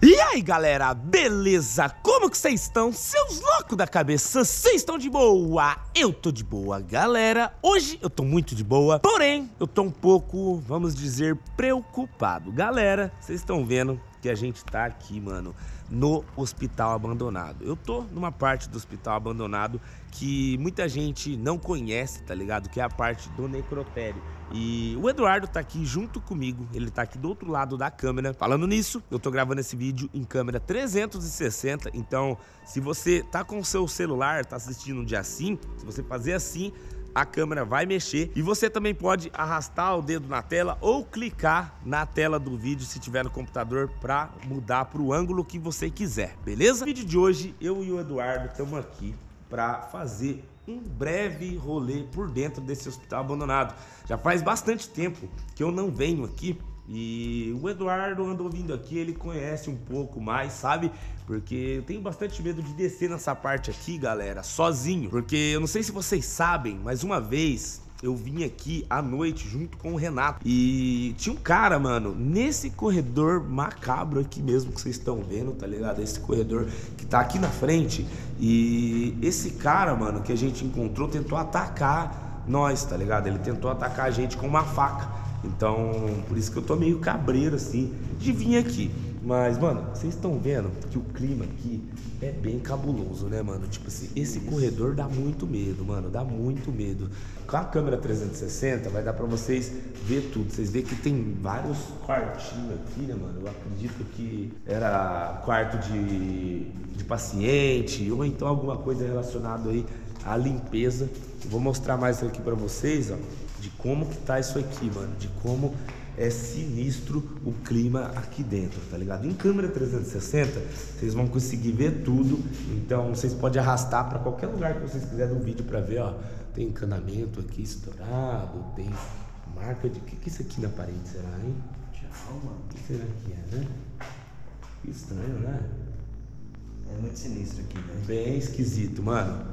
E aí galera, beleza? Como que vocês estão? Seus loucos da cabeça, vocês estão de boa? Eu tô de boa, galera. Hoje eu tô muito de boa, porém eu tô um pouco, vamos dizer, preocupado. Galera, vocês estão vendo que a gente tá aqui, mano, no hospital abandonado. Eu tô numa parte do hospital abandonado que muita gente não conhece, tá ligado? Que é a parte do necrotério. E o Eduardo tá aqui junto comigo, ele tá aqui do outro lado da câmera. Falando nisso, eu tô gravando esse vídeo em câmera 360, então se você tá com o seu celular, tá assistindo um dia assim, se você fazer assim, a câmera vai mexer e você também pode arrastar o dedo na tela ou clicar na tela do vídeo se tiver no computador para mudar para o ângulo que você quiser, beleza? No vídeo de hoje, eu e o Eduardo estamos aqui para fazer um breve rolê por dentro desse hospital abandonado. Já faz bastante tempo que eu não venho aqui e o Eduardo andou vindo aqui, ele conhece um pouco mais, sabe? Porque eu tenho bastante medo de descer nessa parte aqui, galera, sozinho. Porque eu não sei se vocês sabem, mas uma vez eu vim aqui à noite junto com o Renato e tinha um cara, mano, nesse corredor macabro aqui mesmo que vocês estão vendo, tá ligado? Esse corredor que tá aqui na frente. E esse cara, mano, que a gente encontrou tentou atacar nós, tá ligado? Ele tentou atacar a gente com uma faca. Então, por isso que eu tô meio cabreiro, assim, de vir aqui. Mas, mano, vocês estão vendo que o clima aqui é bem cabuloso, né, mano? Tipo assim, esse corredor dá muito medo, mano, dá muito medo. Com a câmera 360 vai dar pra vocês ver tudo. Vocês veem que tem vários quartinhos aqui, né, mano? Eu acredito que era quarto de paciente ou então alguma coisa relacionada aí à limpeza. Eu vou mostrar mais aqui pra vocês, ó, de como que tá isso aqui, mano, de como é sinistro o clima aqui dentro, tá ligado? Em câmera 360, vocês vão conseguir ver tudo, então vocês podem arrastar para qualquer lugar que vocês quiserem do vídeo para ver, ó. Tem encanamento aqui estourado, tem marca de... O que é isso aqui na parede, será, hein? Tchau, mano. O que será que é, né? Que estranho, né? É muito sinistro aqui, velho. Bem esquisito, mano.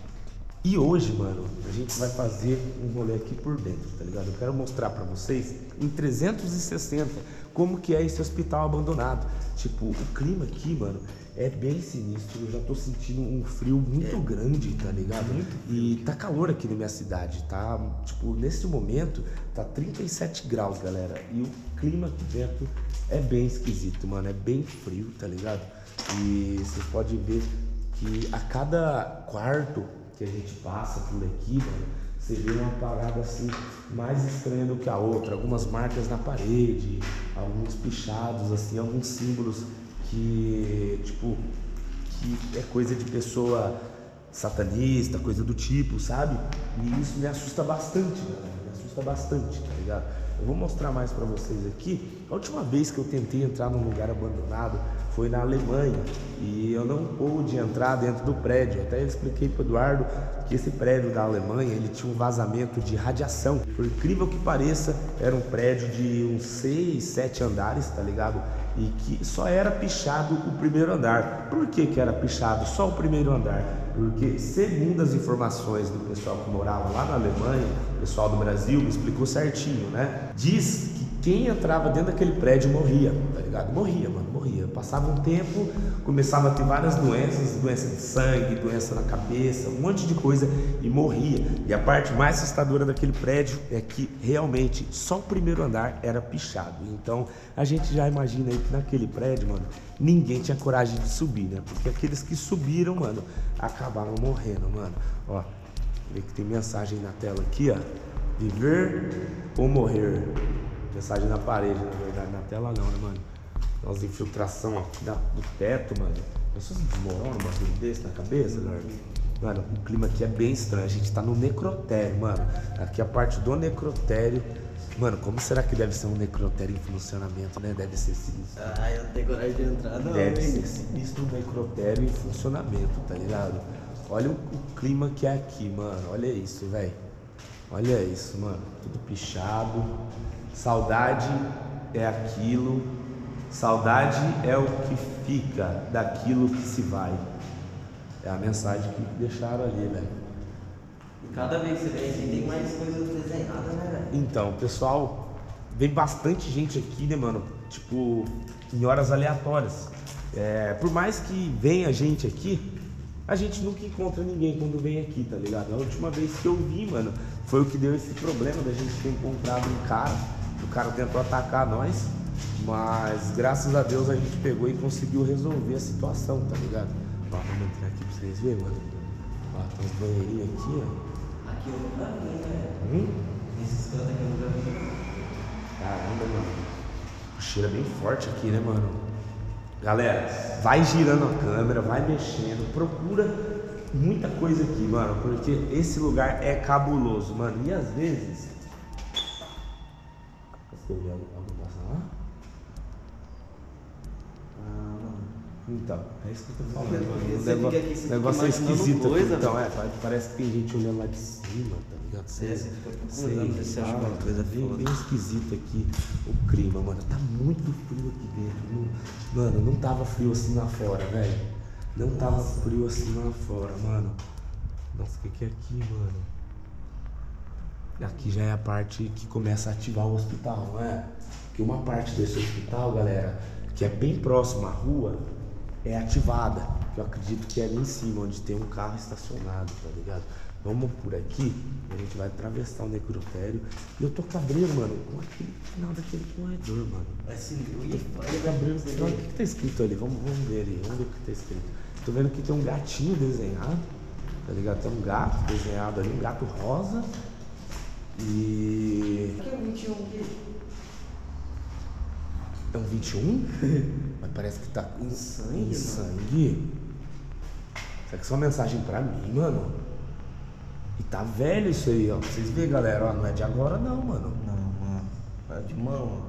E hoje, mano, a gente vai fazer um rolê aqui por dentro, tá ligado? Eu quero mostrar pra vocês em 360 como que é esse hospital abandonado. Tipo, o clima aqui, mano, é bem sinistro. Eu já tô sentindo um frio muito grande, tá ligado? E tá calor aqui na minha cidade, tá? Tipo, nesse momento tá 37 graus, galera. E o clima aqui dentro é bem esquisito, mano. É bem frio, tá ligado? E vocês podem ver que a cada quarto que a gente passa por aqui, mano, você vê uma parada assim mais estranha do que a outra, algumas marcas na parede, alguns pichados assim, alguns símbolos que, tipo, que é coisa de pessoa satanista, coisa do tipo, sabe? E isso me assusta bastante, galera, me assusta bastante, tá ligado? Eu vou mostrar mais pra vocês aqui. A última vez que eu tentei entrar num lugar abandonado foi na Alemanha e eu não pude entrar dentro do prédio. Até eu expliquei pro Eduardo que esse prédio da Alemanha, ele tinha um vazamento de radiação. Por incrível que pareça, era um prédio de uns 6, 7 andares, tá ligado? E que só era pichado o primeiro andar. Por que que era pichado só o primeiro andar? Porque, segundo as informações do pessoal que morava lá na Alemanha, o pessoal do Brasil me explicou certinho, né? Diz que quem entrava dentro daquele prédio morria, tá ligado? Morria, mano, morria. Passava um tempo, começava a ter várias doenças, doença de sangue, doença na cabeça, um monte de coisa e morria. E a parte mais assustadora daquele prédio é que realmente só o primeiro andar era pichado. Então a gente já imagina aí que naquele prédio, mano, ninguém tinha coragem de subir, né? Porque aqueles que subiram, mano, acabaram morrendo, mano. Ó, vê que tem mensagem na tela aqui, ó. Viver ou morrer. Mensagem na parede, na verdade, na tela não, né, mano? Umas infiltração aqui do teto, mano. Pessoas desmoronam um bagulho desse na cabeça, mano. Mano, o clima aqui é bem estranho. A gente tá no necrotério, mano. Aqui a parte do necrotério. Mano, como será que deve ser um necrotério em funcionamento, né? Deve ser sinistro. Ah, eu não tenho coragem de entrar, não. Deve ser sinistro um necrotério em funcionamento, tá ligado? Olha o clima que é aqui, mano. Olha isso, velho. Olha isso, mano. Tudo pichado. Saudade é aquilo. Saudade é o que fica daquilo que se vai. É a mensagem que deixaram ali, velho. E cada vez que você vem aqui tem mais coisas desenhadas, né, velho? Então, pessoal, vem bastante gente aqui, né, mano? tipo, em horas aleatórias. Por mais que venha gente aqui, a gente nunca encontra ninguém quando vem aqui, tá ligado? A última vez que eu vi, mano, foi o que deu esse problema da gente ter encontrado um cara. O cara tentou atacar nós, mas graças a Deus a gente pegou e conseguiu resolver a situação, tá ligado? Ó, vamos entrar aqui pra vocês verem, mano. Ó, tem uns banheirinhos aqui, ó. Aqui eu nunca vi, né? Nesses cantos aqui eu nunca vi. Caramba, mano. O cheiro é bem forte aqui, né, mano? Galera, vai girando a câmera, vai mexendo, procura muita coisa aqui, mano, porque esse lugar é cabuloso, mano. E às vezes... Você viu alguém passar lá? Ah, mano. Então, é isso que eu tô falando, Você mano. fica O negócio é imaginando esquisito coisa, aqui. Então, velho. parece que tem gente olhando lá de cima, tá ligado? Você fica procurando ver se acha alguma coisa bem, foda. bem esquisito aqui o clima, mano. Tá muito frio aqui dentro. Mano, não tava frio assim lá fora, velho. Não tava frio assim lá fora, mano. Nossa, o que é aqui, mano? Aqui já é a parte que começa a ativar o hospital, não é? Porque uma parte desse hospital, galera, que é bem próximo à rua, é ativada. Que eu acredito que é ali em cima, onde tem um carro estacionado, tá ligado? Vamos por aqui, a gente vai atravessar o necrotério. E eu tô cabreiro, mano, com aquele final daquele corredor, mano. Vai se Eu tô cabreiro. O que tá escrito ali? Vamos ver ali, vamos ver o que tá escrito. Tô vendo que tem um gatinho desenhado, tá ligado? Tem um gato desenhado ali, um gato rosa. E... Aqui é 21 aqui. É um 21? Mas parece que tá com sangue, em mano. sangue. Isso aqui é só uma mensagem pra mim, mano. E tá velho isso aí, ó. Vocês verem, galera, ó. Não é de agora não, mano. Não, mano. Para de mão, ó.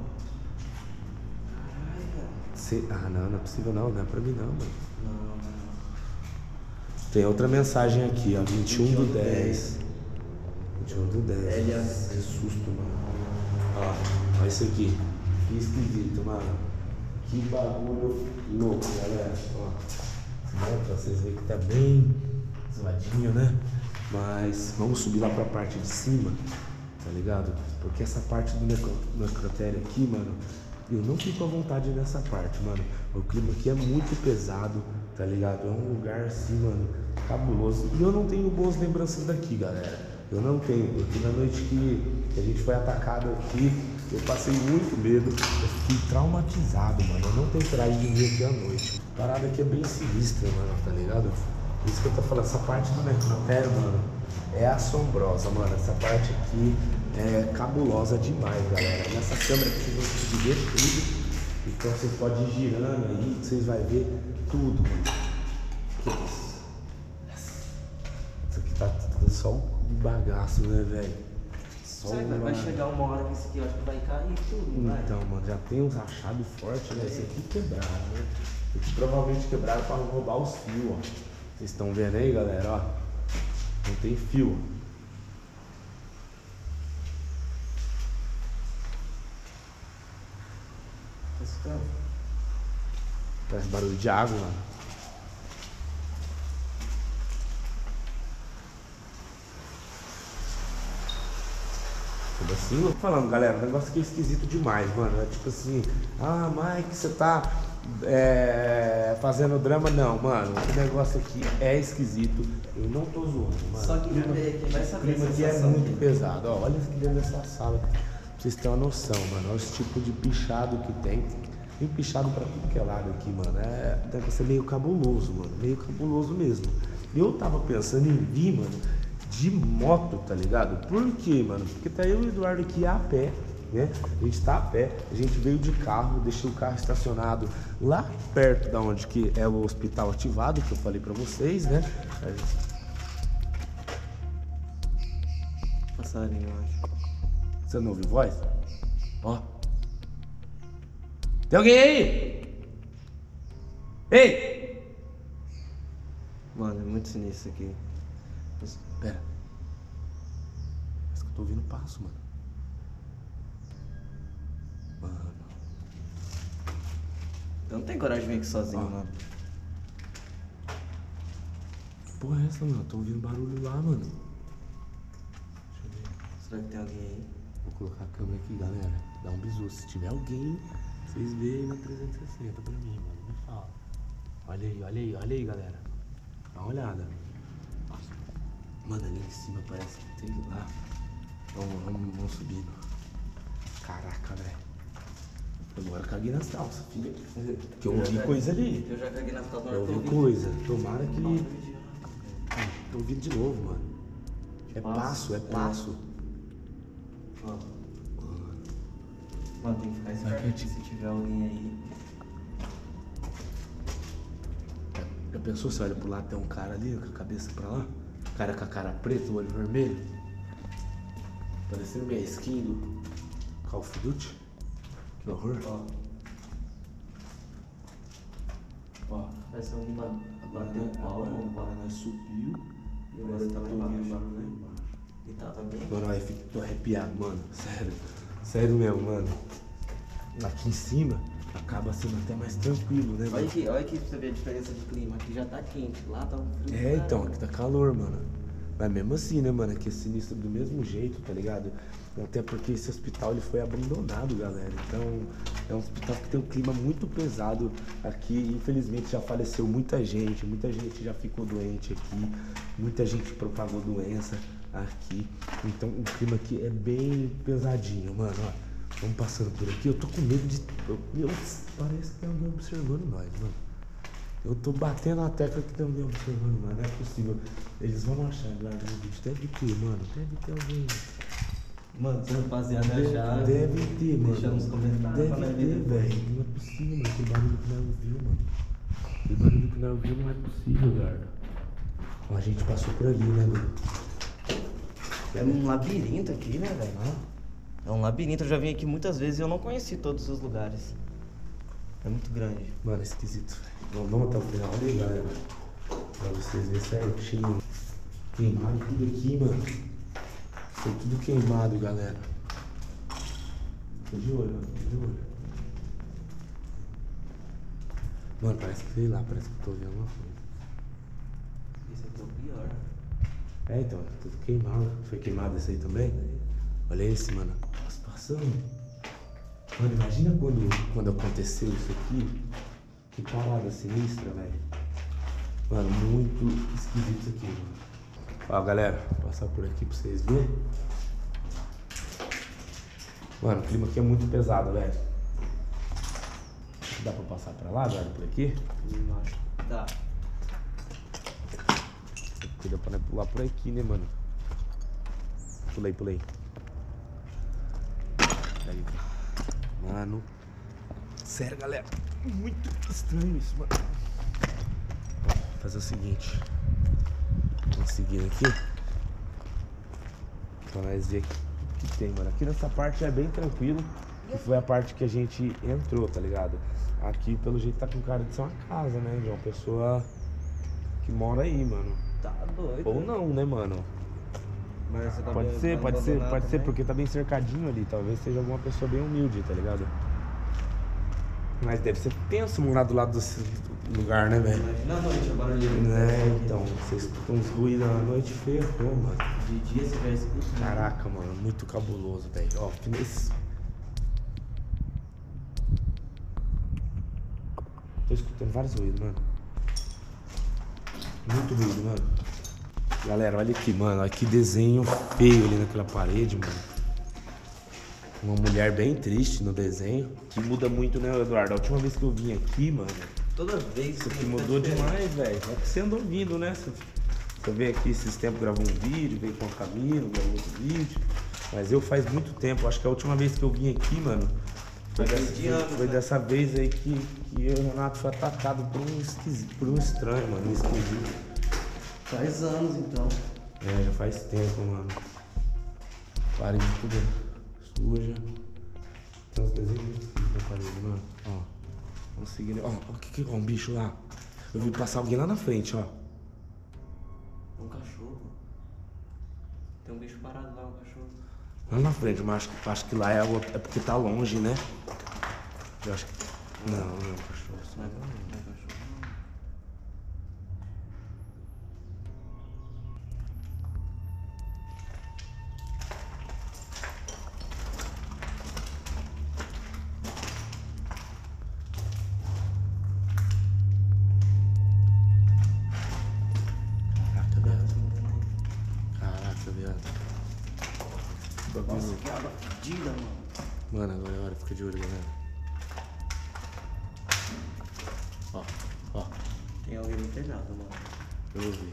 Ah, não é possível não. Não é pra mim não, mano. Não, mano. Tem outra mensagem aqui, ó. 21 do 10. 21 do 10. Que susto, mano. Ó, olha isso aqui. Que esquisito, mano. Que bagulho louco, galera. Ó, pra vocês verem que tá bem zoadinho, né? Mas vamos subir lá pra parte de cima, tá ligado? Porque essa parte do necrotério aqui, mano, eu não fico à vontade nessa parte, mano. O clima aqui é muito pesado, tá ligado? É um lugar assim, mano, cabuloso. E eu não tenho boas lembranças daqui, galera. Eu não tenho, porque na noite que a gente foi atacado aqui, eu passei muito medo, eu fiquei traumatizado, mano. Eu não tenho coragem de vir aqui à noite. A parada aqui é bem sinistra, mano, tá ligado? Por isso que eu tô falando, essa parte do necrotério, mano, é assombrosa, mano. Essa parte aqui é cabulosa demais, galera. Nessa câmera aqui vocês vão conseguir ver tudo. Então você pode ir girando aí, que vocês vão ver tudo, mano. Que isso? Isso aqui tá tudo só um bagaço, né, velho? Será que vai chegar uma hora que isso aqui eu acho que vai cair tudo, não vai? Então, mano, já tem uns rachados fortes, né? Esse aqui quebraram, né? Esse aqui provavelmente quebraram pra roubar os fios, ó. Vocês estão vendo aí, galera, ó? Não tem fio. Tá escutando? Parece barulho de água, mano. Tudo assim, eu tô falando, galera, o negócio aqui é esquisito demais, mano. É tipo assim, ah, Mike, você tá fazendo drama? Não, mano, o negócio aqui é esquisito. Eu não tô zoando, mano. Só que já veio aqui, vai O saber clima a aqui é sensação muito aqui. pesado. Ó, olha aqui dentro dessa sala, pra vocês terem uma noção, mano. Olha esse tipo de pichado que tem. Tem pichado pra tudo que é lado aqui, mano. Deve ser meio cabuloso, mano. Meio cabuloso mesmo. Eu tava pensando em vir, mano, de moto, tá ligado? Por quê, mano? Porque tá eu e o Eduardo aqui a pé, né? A gente tá a pé, a gente veio de carro, deixei o carro estacionado lá perto da onde que é o hospital ativado, que eu falei pra vocês, né? Passarinho, eu acho. Você não ouviu voz? Ó. Tem alguém aí? Ei! Mano, é muito sinistro aqui. Pera. Parece que eu tô ouvindo passo, mano. Mano. Eu não tenho coragem de vir aqui sozinho, Ó. mano. Que porra é essa, mano? Eu tô ouvindo barulho lá, mano. Deixa eu ver. Será que tem alguém aí? Vou colocar a câmera aqui, galera. Dá um bisu. Se tiver alguém, Vocês veem na 360 pra mim, mano. Me fala. Olha aí, olha aí, olha aí, galera. Dá uma olhada. Mano, ali em cima parece que tem lá. Vamos subindo. Caraca, velho. Agora eu caguei nas calças, filho. Porque eu ouvi coisa ali. Eu já caguei nas calças. Eu ouvi coisa. Tomara que... Tô ouvindo de novo, mano. É passo, é passo. Ó. Mano, tem que ficar esperto aqui se tiver alguém aí. Já pensou se olha pro lado, tem um cara ali com a cabeça pra lá? Cara com a cara preta, o olho vermelho? Parecendo minha skin do Call of Duty. Que horror. Ó, parece alguém bateu o pau, agora nós subiu. E agora tá lá embaixo. E tá também? Mano, eu tô arrepiado, mano. Sério. Sério mesmo, mano. Aqui em cima acaba sendo até mais tranquilo, né, mano? Olha aqui pra você ver a diferença de clima. Aqui já tá quente, lá tá um frio. É, então, aqui tá calor, mano. Mas mesmo assim, né, mano? Aqui é sinistro do mesmo jeito, tá ligado? Até porque esse hospital ele foi abandonado, galera. Então, é um hospital que tem um clima muito pesado aqui. Infelizmente já faleceu muita gente já ficou doente aqui, muita gente propagou doença aqui. Então, o clima aqui é bem pesadinho, mano, ó. Vamos passando por aqui. Eu tô com medo de... parece que tem alguém observando nós, mano. Eu tô batendo na tecla que tem alguém observando nós. Não é possível. Eles vão achar lá no vídeo. Deve ter, mano. Deve ter alguém. Mano, se a rapaziada achar... Deve ter, mano. Deixa nos comentários. Deve ter, velho. Não é possível, mano. Aquele barulho que nós ouviu, mano. Aquele barulho que nós ouviu não é possível, cara. Ó, a gente passou por ali, né, mano? É um labirinto aqui, né, velho? É um labirinto, eu já vim aqui muitas vezes e eu não conheci todos os lugares. É muito grande. Mano, é esquisito, velho. Vamos até o final ali, galera. Pra vocês verem certinho. Queimado tudo aqui, mano. Foi tudo queimado, galera. Tô de olho, mano. Tô de olho. Mano, parece que sei lá, parece que eu tô vendo uma coisa. Esse aqui é o pior. É, então, tudo queimado. Foi queimado esse aí também? Olha esse, mano. A situação. Mano, imagina quando aconteceu isso aqui. Que parada sinistra, velho. Mano, muito esquisito isso aqui, mano. Ó, galera, vou passar por aqui pra vocês verem. Mano, o clima aqui é muito pesado, velho. Dá pra passar pra lá, galera, por aqui? Tá. Porque dá pra pular por aqui, né, mano? Pulei, pulei. Aí. Mano. Sério, galera. Muito estranho isso, mano. Ó, vou fazer o seguinte. Vamos seguir aqui. Pra nós ver o que tem, mano. Aqui nessa parte é bem tranquilo. Que foi a parte que a gente entrou, tá ligado? Aqui, pelo jeito, tá com cara de ser uma casa, né? De uma pessoa que mora aí, mano. Tá doido. Ou não, né, mano? Mas você tá Pode ser, pode ser, abandonado pode ser, também? porque tá bem cercadinho ali. Talvez seja alguma pessoa bem humilde, tá ligado? Mas deve ser tenso morar do lado desse lugar, né, velho? Imagina a noite, o barulho. Né, então, vocês escutam uns ruídos na noite, ferrou, mano. De dia você vai escutar. Caraca, mano, muito cabuloso, velho. Ó, nesse... Tô escutando vários ruídos, mano. Muito ruído, mano. Galera, olha aqui, mano. Olha que desenho feio ali naquela parede, mano. Uma mulher bem triste no desenho. Que muda muito, né, Eduardo? A última vez que eu vim aqui, mano, Toda vez isso aqui mudou demais, velho. É que você anda ouvindo, né? Você veio aqui esses tempos, gravou um vídeo, veio com o Camilo, gravou outro vídeo. Mas eu faz muito tempo, acho que a última vez que eu vim aqui, mano, foi dessa vez aí que eu e o Renato foi atacado por um estranho, mano, um esquisito. Faz anos, então. É, já faz tempo, mano. Parede tudo suja. Tem uns desenhos na parede, mano. Ó. Vamos seguir. Ó, o que é um bicho lá? Eu vi passar alguém lá na frente, ó. Um cachorro. Tem um bicho parado lá, um cachorro. Lá na frente, mas acho que lá é porque tá longe, né? Eu acho que. Não, não é um cachorro. Não é cachorro. Nossa, que água fedida, mano. Mano, agora é hora, fica de olho, galera. Ó. Tem alguém no telhado, mano. Eu ouvi.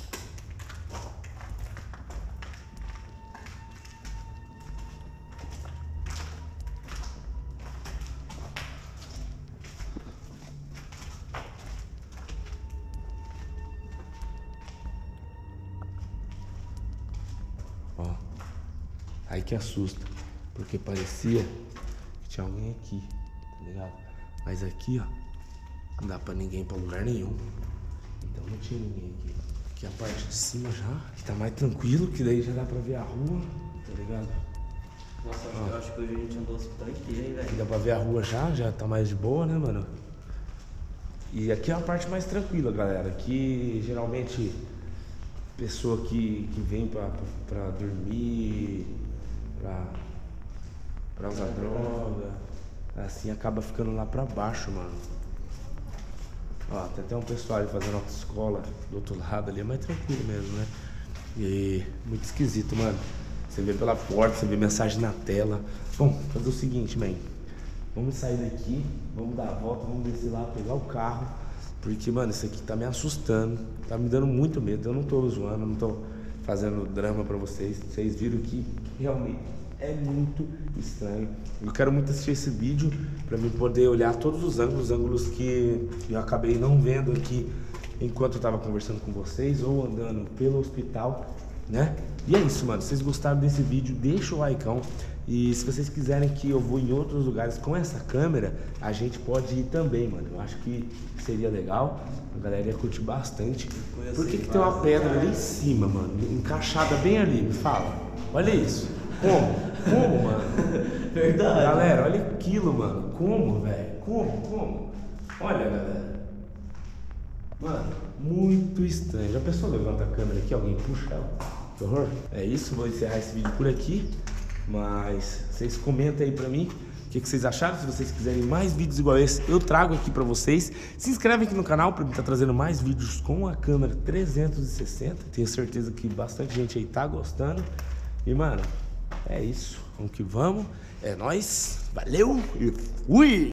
Ó. Aí que assusta. Porque parecia que tinha alguém aqui, tá ligado? Mas aqui, ó, não dá pra ninguém ir pra lugar nenhum. Então não tinha ninguém aqui. Aqui a parte de cima já, que tá mais tranquilo, que daí já dá pra ver a rua, tá ligado? Nossa, eu acho que hoje a gente andou o hospital inteiro, hein, Aqui velho. dá pra ver a rua já tá mais de boa, né, mano? E aqui é a parte mais tranquila, galera. Aqui, geralmente, pessoa que vem pra dormir, pra usar droga, assim, acaba ficando lá pra baixo, mano. Ó, tem até um pessoal ali fazendo autoescola do outro lado ali, é mais tranquilo mesmo, né? E muito esquisito, mano. Você vê pela porta, você vê mensagem na tela. Bom, fazer o seguinte, man. Vamos sair daqui, vamos dar a volta, vamos descer lá, pegar o carro. Porque, mano, isso aqui tá me assustando, tá me dando muito medo. Eu não tô zoando, não tô fazendo drama pra vocês. Vocês viram que realmente é muito estranho. Eu quero muito assistir esse vídeo pra mim poder olhar todos os ângulos que eu acabei não vendo aqui enquanto eu tava conversando com vocês ou andando pelo hospital, né? E é isso, mano. Se vocês gostaram desse vídeo, deixa o likeão. E se vocês quiserem que eu vou em outros lugares com essa câmera, a gente pode ir também, mano. Eu acho que seria legal. A galera ia curtir bastante. Por que tem uma pedra ali em cima, mano? Encaixada bem ali, me fala. Olha isso. Como, mano? Verdade. Galera, olha aquilo, mano. Como, velho? Como? Olha, galera. Mano, muito estranho. Já pensou, levanta a câmera aqui, alguém puxa ela? Que horror. É isso, vou encerrar esse vídeo por aqui. Mas vocês comentem aí pra mim o que vocês acharam. Se vocês quiserem mais vídeos igual esse, eu trago aqui pra vocês. Se inscreve aqui no canal pra mim estar trazendo mais vídeos com a câmera 360. Tenho certeza que bastante gente aí tá gostando. E, mano, é isso. Vamos que vamos. É nóis. Valeu e fui!